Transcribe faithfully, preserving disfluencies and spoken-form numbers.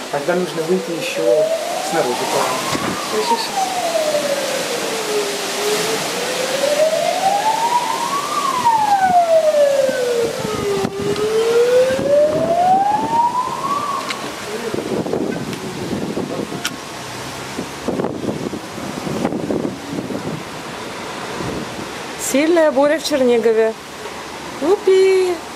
Тогда нужно выйти еще снаружи. Сейчас, сейчас. Сильная буря в Чернигове. Упи!